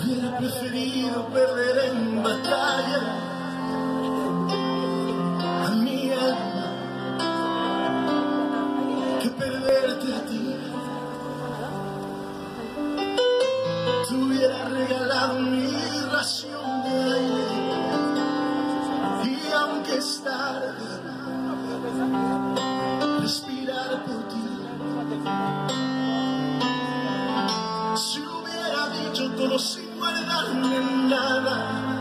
Hubiera preferido perder en batalla a mi alma que perderte a ti. Te hubiera regalado mi ración de aire, y aunque es tarde, respirar por ti. Si hubiera dicho todo sin guardarme nada,